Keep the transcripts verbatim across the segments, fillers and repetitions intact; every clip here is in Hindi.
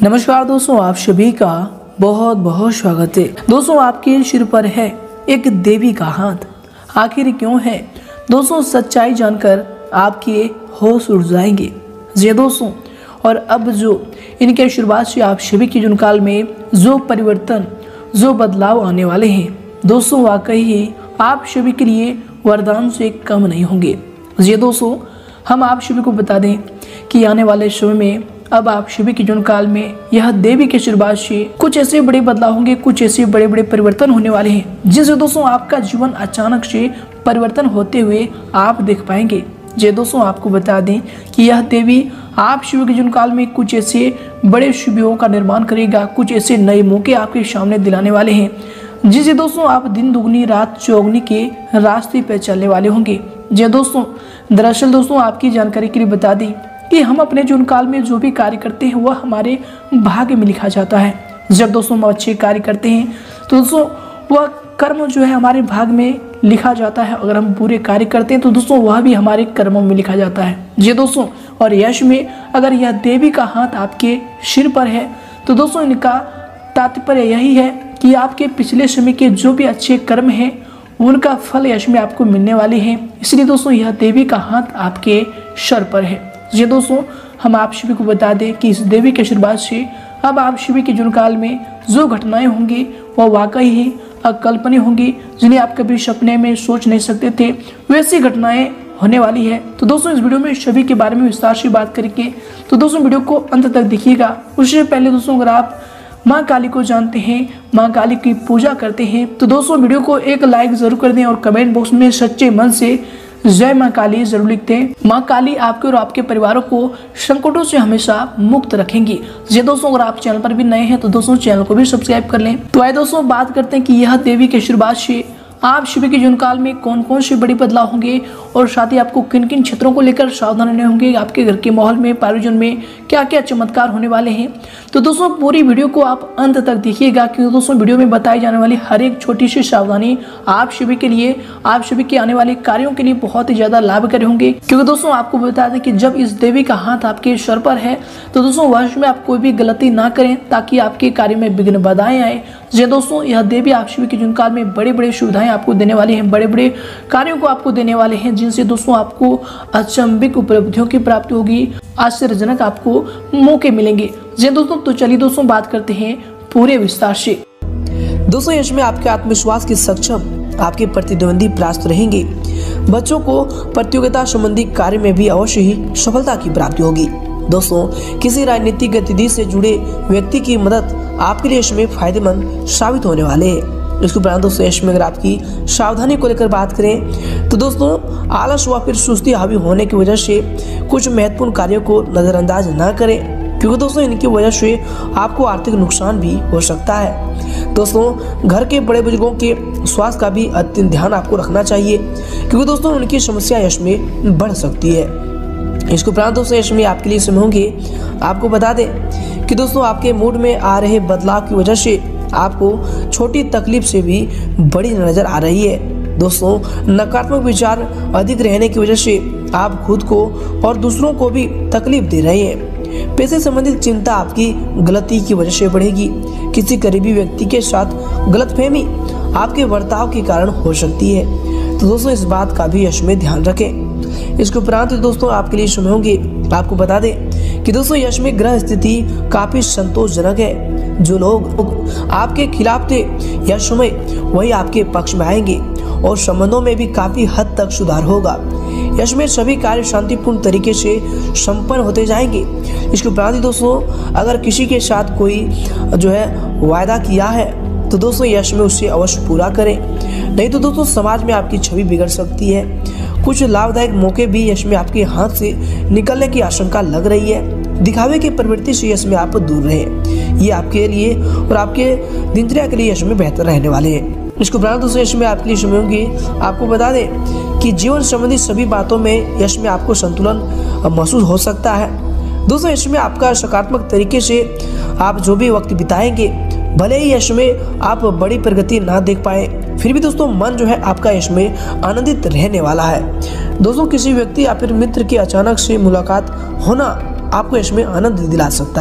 नमस्कार दोस्तों, आप सभी का बहुत बहुत स्वागत है। दोस्तों, आपके सिर पर है एक देवी का हाथ, आखिर क्यों है? दोस्तों, सच्चाई जानकर आपके होश उड़ जाएंगे। जी दोस्तों, और अब जो इनके आशीर्वाद से आप सभी के जीवन काल में जो परिवर्तन, जो बदलाव आने वाले हैं, दोस्तों वाकई ही आप सभी के लिए वरदान से कम नहीं होंगे। जी दोस्तों, हम आप सभी को बता दें कि आने वाले समय में अब आप सभी के जीवन काल में यह देवी के आशीर्वाद से कुछ ऐसे बड़े बदलाव होंगे, कुछ ऐसे बड़े बड़े परिवर्तन होने वाले हैं, जिससे दोस्तों आपका जीवन अचानक से परिवर्तन होते हुए आप देख पाएंगे। जी दोस्तों, आपको बता दें कि यह देवी आप सभी के जीवन काल में कुछ ऐसे बड़े शुभयों का निर्माण करेगा, कुछ ऐसे नए मौके आपके सामने दिलाने वाले हैं, जिससे दोस्तों आप दिन दुगनी रात चौगनी के रास्ते पर चलने वाले होंगे। जी दोस्तों, दरअसल दोस्तों आपकी जानकारी के लिए बता दें कि हम अपने जीवन काल में जो भी कार्य करते हैं वह हमारे भाग्य में लिखा जाता है। जब दोस्तों हम अच्छे कार्य करते हैं तो दोस्तों वह कर्म जो है हमारे भाग्य में लिखा जाता है। अगर हम बुरे कार्य करते हैं तो दोस्तों वह भी हमारे कर्मों में लिखा जाता है। जी दोस्तों, और यश में अगर यह देवी का हाथ आपके सिर पर है तो दोस्तों इनका तात्पर्य यही है कि आपके पिछले समय के जो भी अच्छे कर्म हैं उनका फल यश में आपको मिलने वाले हैं। इसलिए दोस्तों यह देवी का हाथ आपके सर पर है। जी दोस्तों, हम आप सभी को बता दें कि इस देवी के आशीर्वाद से अब आप सभी के जीवन काल में जो घटनाएं होंगी वह वाकई ही अकल्पनीय होंगी, जिन्हें आप कभी सपने में सोच नहीं सकते थे, वैसी घटनाएं होने वाली है। तो दोस्तों इस वीडियो में सभी के बारे में विस्तार से बात करेंगे, तो दोस्तों वीडियो को अंत तक देखिएगा। उससे पहले दोस्तों अगर आप माँ काली को जानते हैं, माँ काली की पूजा करते हैं, तो दोस्तों वीडियो को एक लाइक जरूर कर दें और कमेंट बॉक्स में सच्चे मन से जय माँ काली जरूर लिखते हैं। माँ काली आपके और आपके परिवारों को संकटों से हमेशा मुक्त रखेंगी। ये दोस्तों अगर आप चैनल पर भी नए हैं तो दोस्तों चैनल को भी सब्सक्राइब कर लें। तो आइए दोस्तों बात करते हैं कि यह देवी के आशीर्वाद से आप सभी के जीवन काल में कौन कौन से बड़े बदलाव होंगे और साथ ही आपको किन किन क्षेत्रों को लेकर सावधान रहने होंगे, आपके घर के माहौल में, पारिजन में क्या क्या चमत्कार होने वाले हैं। तो दोस्तों पूरी वीडियो को आप अंत तक देखिएगा, क्योंकि दोस्तों वीडियो में बताई जाने वाली हर एक छोटी सी सावधानी आप सभी के लिए, आप सभी के आने वाले कार्यों के लिए बहुत ही ज्यादा लाभकारी होंगे। क्योंकि दोस्तों आपको बता दें कि जब इस देवी का हाथ आपके सर पर है तो दोस्तों वर्ष में आप कोई भी गलती ना करें ताकि आपके कार्य में विघ्न बाधाएं आए। जी दोस्तों, यह देवी आप सभी के जीवन काल में बड़े बड़े सुविधाएं आपको देने वाले हैं, बड़े बड़े कार्यों को आपको देने वाले हैं, जिनसे दोस्तों आपको अचंभिक उपलब्धियों की प्राप्ति होगी, आश्चर्यजनक आपको मौके मिलेंगे। जी दोस्तों, तो चलिए दोस्तों बात करते हैं पूरे विस्तार से। दोस्तों इसमें आपके आत्मविश्वास के सक्षम आपके प्रतिद्वंदी परास्त रहेंगे। बच्चों को प्रतियोगिता संबंधी कार्य में भी अवश्य ही सफलता की प्राप्ति होगी। दोस्तों किसी राजनीतिक गतिविधि से जुड़े व्यक्ति की मदद आपके लिए इसमें फायदेमंद साबित होने वाले हैं। इसके उपरांत दोस्तों इसमें अगर आपकी सावधानी को लेकर बात करें तो दोस्तों आलस व फिर सुस्ती हावी होने की वजह से कुछ महत्वपूर्ण कार्यों को नजरअंदाज न करें, क्योंकि दोस्तों इनकी वजह से आपको आर्थिक नुकसान भी हो सकता है। दोस्तों घर के बड़े बुजुर्गों के स्वास्थ्य का भी अत्यंत ध्यान आपको रखना चाहिए, क्योंकि दोस्तों उनकी समस्या इसमें बढ़ सकती है। इसके उपरांत दोस्तों इसमें आपके लिए समय होंगे, आपको बता दें कि दोस्तों आपके मूड में आ रहे बदलाव की वजह से आपको छोटी तकलीफ से भी बड़ी नजर आ रही है। दोस्तों नकारात्मक विचार अधिक रहने की वजह से आप खुद को और दूसरों को भी तकलीफ दे रहे हैं। पैसे संबंधित चिंता आपकी गलती की वजह से बढ़ेगी। किसी करीबी व्यक्ति के साथ गलतफहमी आपके बर्ताव के कारण हो सकती है, तो दोस्तों इस बात का भी यश में ध्यान रखें। इसके उपरांत दोस्तों आपके लिए समय होंगे, आपको बता दें कि दोस्तों यश में ग्रह स्थिति काफी संतोषजनक है। जो लोग आपके खिलाफ थे यह समय वही आपके पक्ष में आएंगे और संबंधों में भी काफी हद तक सुधार होगा। यश में सभी कार्य शांतिपूर्ण तरीके से संपन्न होते जाएंगे। इसके उपरांत दोस्तों अगर किसी के साथ कोई जो है वायदा किया है तो दोस्तों यश में उससे अवश्य पूरा करें, नहीं तो दोस्तों समाज में आपकी छवि बिगड़ सकती है। कुछ लाभदायक मौके भी यश में आपके हाथ से निकलने की आशंका लग रही है। दिखावे की प्रवृत्ति से यश में आप दूर रहें, ये आपके लिए और आपके दिनचर्या के लिए यश में बेहतर रहने वाले हैं। इसके उपरांत दोस्तों यश में आपके लिए समय होंगे, आपको बता दें कि जीवन संबंधी सभी बातों में यश में आपको संतुलन महसूस हो सकता है। दोस्तों यश में आपका सकारात्मक तरीके से आप जो भी वक्त बिताएंगे, भले ही यश में आप बड़ी प्रगति ना देख पाए, फिर भी दोस्तों मन जो है आपका इसमें आनंदित रहने वाला है। दोस्तों किसी व्यक्ति या फिर मित्र की अचानक से मुलाकात होना आपको इसमें आनंद दिला सकता है।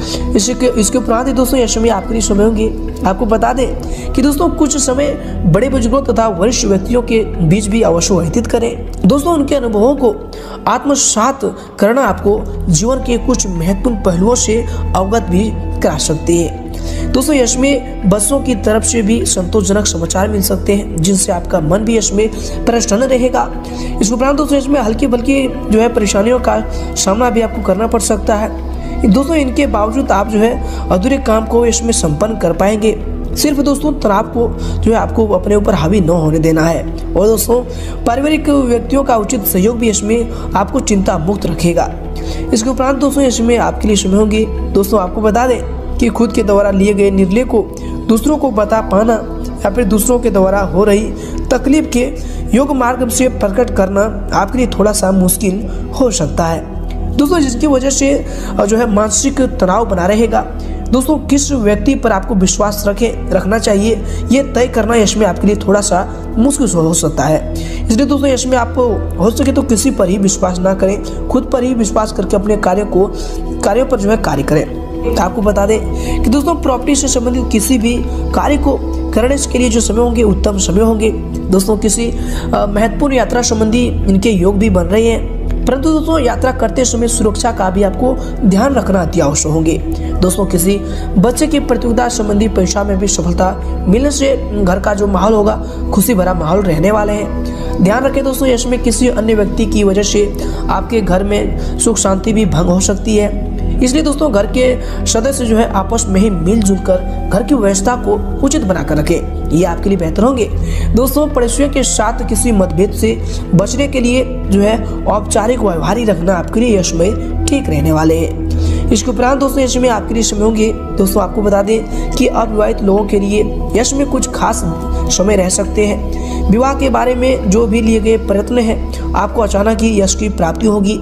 इसके इसके उपरांत ही दोस्तों यश में आपके लिए समय होंगे। आपको बता दें कि दोस्तों कुछ समय बड़े बुजुर्गों तथा वरिष्ठ व्यक्तियों के बीच भी अवश्य व्यतीत करें। दोस्तों उनके अनुभवों को आत्मसात करना आपको जीवन के कुछ महत्वपूर्ण पहलुओं से अवगत भी करा सकती है। दोस्तों यश में बच्चों की तरफ से भी संतोषजनक समाचार मिल सकते हैं, जिनसे आपका मन भी यश में प्रसन्न रहेगा। इस उपरांत दोस्तों यश में हल्की बल्कि जो है परेशानियों का सामना भी आपको करना पड़ सकता है। दोस्तों इनके बावजूद आप जो है अधूरे काम को यश में संपन्न कर पाएंगे। सिर्फ दोस्तों तनाव को जो है आपको अपने ऊपर हावी न होने देना है। और दोस्तों पारिवारिक व्यक्तियों का उचित सहयोग भी इसमें आपको चिंता मुक्त रखेगा। इसके उपरांत दोस्तों इसमें आपके लिए समय होंगे। दोस्तों आपको बता दें कि खुद के द्वारा लिए गए निर्णय को दूसरों को बता पाना या फिर दूसरों के द्वारा हो रही तकलीफ के योग मार्ग से प्रकट करना आपके लिए थोड़ा सा मुश्किल हो सकता है। दोस्तों जिसकी वजह से जो है मानसिक तनाव बना रहेगा। दोस्तों किस व्यक्ति पर आपको विश्वास रखे रखना चाहिए ये तय करना यश में आपके लिए थोड़ा सा मुश्किल हो सकता है। इसलिए दोस्तों यश में आप हो सके तो किसी पर ही विश्वास ना करें, खुद पर ही विश्वास करके अपने कार्य को कार्यों पर जो है कार्य करें। आपको बता दें कि दोस्तों प्रॉपर्टी से संबंधित किसी भी कार्य को करने के लिए जो समय होंगे उत्तम समय होंगे। दोस्तों किसी महत्वपूर्ण यात्रा संबंधी इनके योग भी बन रहे हैं, परंतु दोस्तों यात्रा करते समय सुरक्षा का भी आपको ध्यान रखना अति आवश्यक होंगे। दोस्तों किसी बच्चे की प्रतियोगिता संबंधी परीक्षा में भी सफलता मिलने से घर का जो माहौल होगा खुशी भरा माहौल रहने वाले हैं। ध्यान रखें दोस्तों यश में किसी अन्य व्यक्ति की वजह से आपके घर में सुख शांति भी भंग हो सकती है। इसलिए दोस्तों घर के सदस्य जो है आपस में ही मिलजुल कर घर की व्यवस्था को उचित बनाकर रखें, ये आपके लिए बेहतर होंगे। दोस्तों पड़ोसियों के साथ किसी मतभेद से बचने के लिए जो है औपचारिक व्यवहार रखना आपके लिए यश में ठीक रहने वाले हैं। इसके उपरांत दोस्तों यश में आपके लिए समय होंगे। दोस्तों आपको बता दें कि अविवाहित लोगों के लिए यश में कुछ खास समय रह सकते हैं। विवाह के बारे में जो भी लिए गए प्रयत्न हैं आपको अचानक ही यश की प्राप्ति होगी।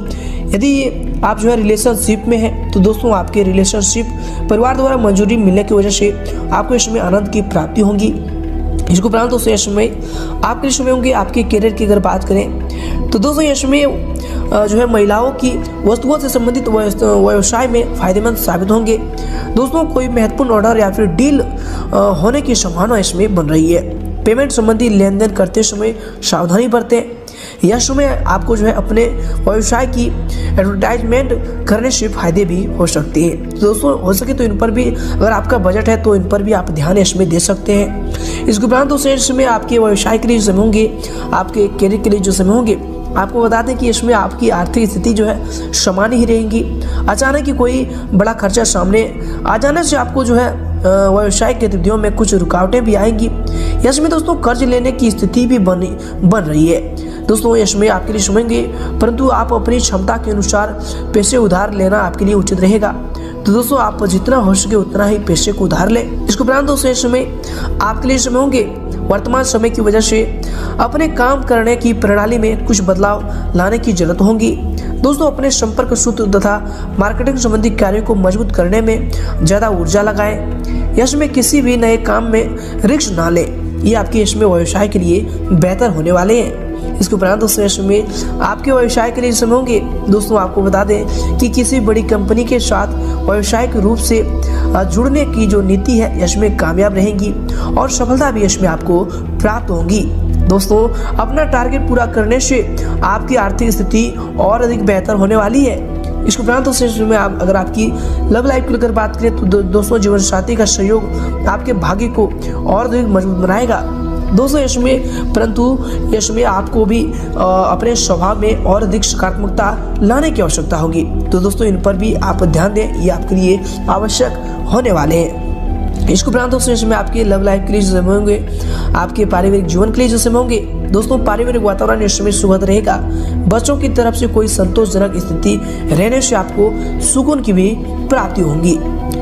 यदि आप जो है रिलेशनशिप में हैं तो दोस्तों आपके रिलेशनशिप परिवार द्वारा मंजूरी मिलने की वजह से आपको इसमें आनंद की प्राप्ति होगी। इसके उपरांत दोस्तों यश में आपके लिए समय होंगे आपके करियर की अगर बात करें तो दोस्तों यश में जो है महिलाओं की वस्तुओं से संबंधित व्यवसाय में फायदेमंद साबित होंगे। दोस्तों कोई महत्वपूर्ण ऑर्डर या फिर डील होने की संभावना इसमें बन रही है। पेमेंट संबंधी लेन देन करते समय सावधानी बरतें। यश में आपको जो है अपने व्यवसाय की एडवर्टाइजमेंट करने से फायदे भी हो सकते हैं। तो दोस्तों हो सके तो इन पर भी अगर आपका बजट है तो इन पर भी आप ध्यान यश में दे सकते हैं। इसके उपरांत दोस्तों इसमें आपके व्यवसाय के लिए समय होंगे, आपके करियर के लिए जो समय होंगे। आपको बता दें कि इसमें आपकी आर्थिक स्थिति जो है सामान्य ही रहेगी। अचानक ही कोई बड़ा खर्चा सामने आ जाने से आपको जो है व्यवसायिक गतिविधियों में कुछ रुकावटें भी आएंगी। यश में दोस्तों कर्ज लेने की स्थिति भी बन बन रही है। दोस्तों यश में आपके लिए समझेंगे, परंतु आप अपनी क्षमता के अनुसार पैसे उधार लेना आपके लिए उचित रहेगा। तो दोस्तों आप जितना हो सके उतना ही पैसे को उधार लें। इसके उपरांत दोस्तों यश में आपके लिए समय होंगे वर्तमान समय की वजह से अपने काम करने की प्रणाली में कुछ बदलाव लाने की जरूरत होगी। दोस्तों अपने संपर्क सूत्र तथा मार्केटिंग संबंधी कार्यों को मजबूत करने में ज़्यादा ऊर्जा लगाएं। यश में किसी भी नए काम में रिस्क ना लें, ये आपके यश में व्यवसाय के लिए बेहतर होने वाले हैं। इसके उपरांत दोस्तों यश में आपके व्यवसाय के लिए समय होंगे। दोस्तों आपको बता दें कि किसी बड़ी कंपनी के साथ व्यावसायिक रूप से जुड़ने की जो नीति है यश में कामयाब रहेगी और सफलता भी यश में आपको प्राप्त होगी। दोस्तों अपना टारगेट पूरा करने से आपकी आर्थिक स्थिति और अधिक बेहतर होने वाली है। इसके उपरांत दोस्तों में आप अगर आपकी लव लाइफ की अगर बात करें तो दो, दोस्तों जीवन साथी का सहयोग आपके भाग्य को और अधिक मजबूत बनाएगा। दोस्तों यश में परंतु यश में आपको भी आ, अपने स्वभाव में और अधिक सकारात्मकता लाने की आवश्यकता होगी। तो दोस्तों इन पर भी आप ध्यान दें, ये आपके लिए आवश्यक होने वाले हैं। इसके उपरांत दोस्तों इसमें आपके लव लाइफ के लिए जो समय होंगे, आपके पारिवारिक जीवन के लिए जो समय होंगे। दोस्तों पारिवारिक वातावरण इस समय सुखद रहेगा। बच्चों की तरफ से कोई संतोषजनक स्थिति रहने से आपको सुकून की भी प्राप्ति होगी।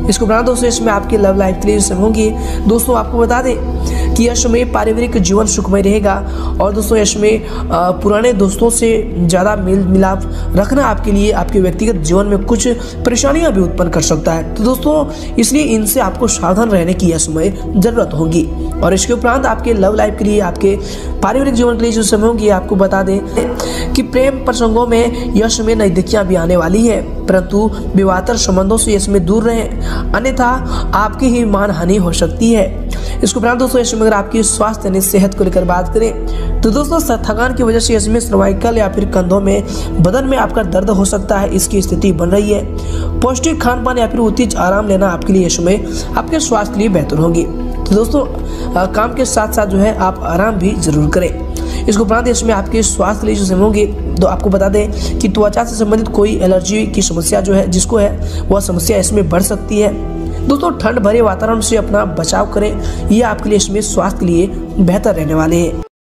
इसको बना दोस्तों इसमें आपकी लव लाइफ के लिए समय होंगी। दोस्तों आपको बता दें कि यश में पारिवारिक जीवन सुखमय रहेगा और दोस्तों यश में पुराने दोस्तों से ज़्यादा मेल मिलाप रखना आपके लिए आपके व्यक्तिगत जीवन में कुछ परेशानियां भी उत्पन्न कर सकता है। तो दोस्तों इसलिए इनसे आपको सावधान रहने की यह समय ज़रूरत होगी। और इसके उपरांत आपके लव लाइफ के लिए आपके पारिवारिक जीवन के लिए जो समय होंगी, आपको बता दें कि प्रेम प्रसंगों में यश में नजदीकियां भी आने वाली है, परंतु विवाहेतर संबंधों से इसमें दूर रहें, अन्यथा आपकी ही मान हानि हो सकती है। इसके उपरांत दोस्तों इसमें अगर आपकी स्वास्थ्य यानी सेहत को लेकर बात करें तो दोस्तों थकान की वजह से इसमें सर्वाइकल या फिर कंधों में बदन में आपका दर्द हो सकता है, इसकी स्थिति बन रही है। पौष्टिक खान पान या फिर उचित आराम लेना आपके लिए इसमें आपके स्वास्थ्य के लिए बेहतर होगी। तो दोस्तों आ, काम के साथ साथ जो है आप आराम भी जरूर करें। इसको उपरांत इसमें आपके स्वास्थ्य के लिए जो समय होंगे तो आपको बता दें कि त्वचा से संबंधित कोई एलर्जी की समस्या जो है जिसको है वह समस्या इसमें बढ़ सकती है। दोस्तों ठंड भरे वातावरण से अपना बचाव करें, यह आपके लिए इसमें स्वास्थ्य के लिए बेहतर रहने वाले हैं।